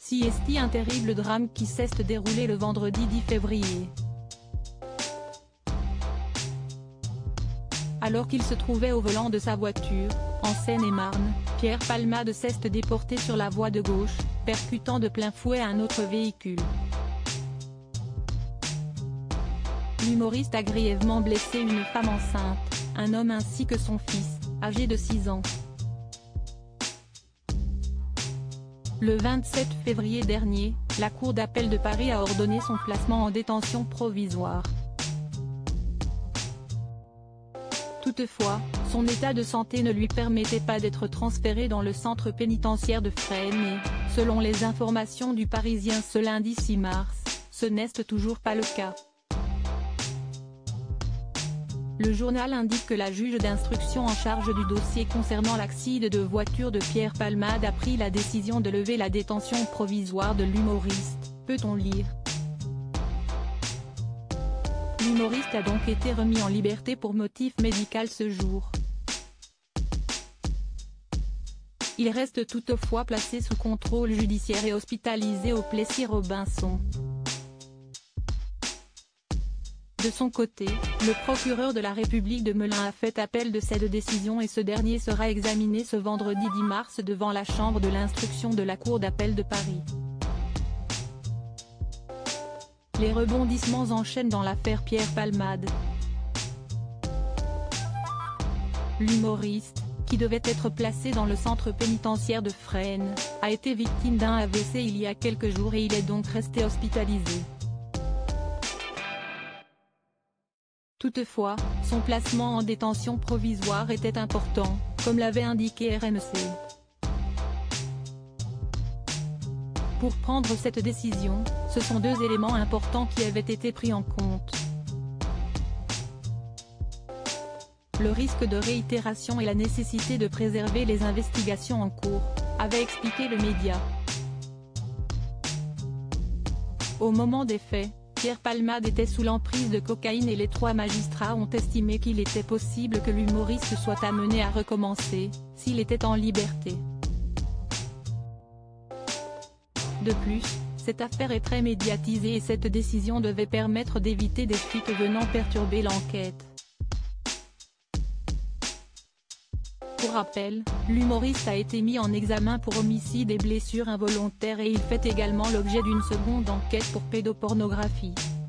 CST, un terrible drame qui s'est déroulé le vendredi 10 février. Alors qu'il se trouvait au volant de sa voiture, en Seine-et-Marne, Pierre Palmade s'est déporté sur la voie de gauche, percutant de plein fouet un autre véhicule. L'humoriste a grièvement blessé une femme enceinte, un homme ainsi que son fils, âgé de 6 ans. Le 27 février dernier, la Cour d'appel de Paris a ordonné son placement en détention provisoire. Toutefois, son état de santé ne lui permettait pas d'être transféré dans le centre pénitentiaire de Fresnes et, selon les informations du Parisien ce lundi 6 mars, ce n'est toujours pas le cas. Le journal indique que la juge d'instruction en charge du dossier concernant l'accident de voiture de Pierre Palmade a pris la décision de lever la détention provisoire de l'humoriste, peut-on lire. L'humoriste a donc été remis en liberté pour motif médical ce jour. Il reste toutefois placé sous contrôle judiciaire et hospitalisé au Plessis-Robinson. De son côté, le procureur de la République de Melun a fait appel de cette décision et ce dernier sera examiné ce vendredi 10 mars devant la chambre de l'instruction de la Cour d'appel de Paris. Les rebondissements enchaînent dans l'affaire Pierre Palmade. L'humoriste, qui devait être placé dans le centre pénitentiaire de Fresnes, a été victime d'un AVC il y a quelques jours et il est donc resté hospitalisé. Toutefois, son placement en détention provisoire était important, comme l'avait indiqué RMC. Pour prendre cette décision, ce sont deux éléments importants qui avaient été pris en compte. Le risque de réitération et la nécessité de préserver les investigations en cours, avait expliqué le média. Au moment des faits, Pierre Palmade était sous l'emprise de cocaïne et les 3 magistrats ont estimé qu'il était possible que l'humoriste soit amené à recommencer, s'il était en liberté. De plus, cette affaire est très médiatisée et cette décision devait permettre d'éviter des fuites venant perturber l'enquête. Pour rappel, l'humoriste a été mis en examen pour homicide et blessures involontaires et il fait également l'objet d'une seconde enquête pour pédopornographie.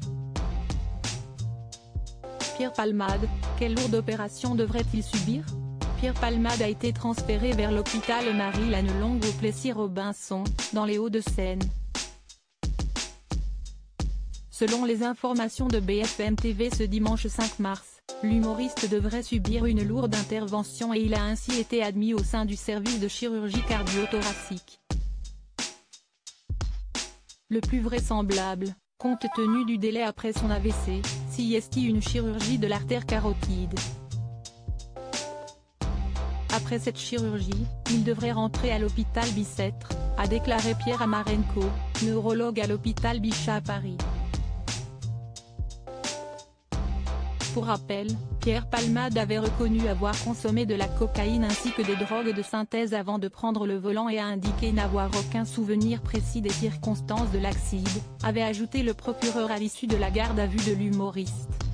Pierre Palmade, quelle lourde opération devrait-il subir? Pierre Palmade a été transféré vers l'hôpital Marie-Lannelongue au Plessis-Robinson, dans les Hauts-de-Seine. Selon les informations de BFM TV ce dimanche 5 mars, l'humoriste devrait subir une lourde intervention et il a ainsi été admis au sein du service de chirurgie cardio-thoracique. Le plus vraisemblable, compte tenu du délai après son AVC, CST une chirurgie de l'artère carotide. Après cette chirurgie, il devrait rentrer à l'hôpital Bicêtre, a déclaré Pierre Amarenko, neurologue à l'hôpital Bichat à Paris. Pour rappel, Pierre Palmade avait reconnu avoir consommé de la cocaïne ainsi que des drogues de synthèse avant de prendre le volant et a indiqué n'avoir aucun souvenir précis des circonstances de l'accident, avait ajouté le procureur à l'issue de la garde à vue de l'humoriste.